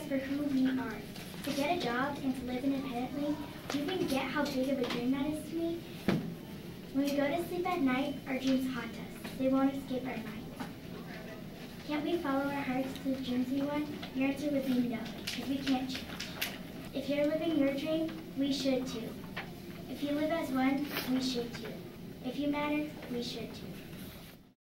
for who we are. To get a job and to live independently, do you even get how big of a dream that is to me? When we go to sleep at night, our dreams haunt us. They won't escape our minds. Can't we follow our hearts to the dreams we want? Your answer would be no, because we can't choose. If you're living your dream, we should too. If you live as one, we should too. If you matter, we should too.